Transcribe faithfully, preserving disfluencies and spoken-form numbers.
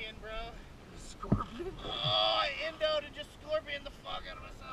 scorpion, bro. Scorpion? Oh, I endoed and just scorpion the fuck out of myself.